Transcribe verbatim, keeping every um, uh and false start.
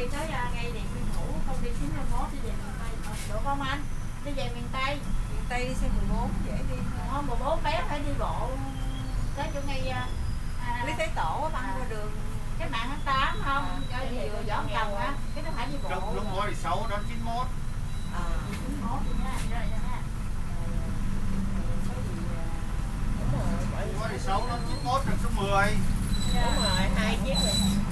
đi tới uh, ngay Điện Biên Phủ, không đi chín mươi mốt đi về miền Tây. Được không anh? Đi về miền Tây. Miền Tây đi xe mười bốn dễ đi. Không, mười bốn bé phải đi bộ tới chỗ ngay uh, Lý Thái Tổ băng à, qua đường cái mạng tháng tám không? Cho gì vừa gió cầm á, cái nó phải đi bộ. Lúc lúc mới sáu đó chín mốt. à. chín mốt đi nha, rồi nha. Lúc mới sáu đó chín mốt được số mười. Đúng rồi, hai chiếc rồi.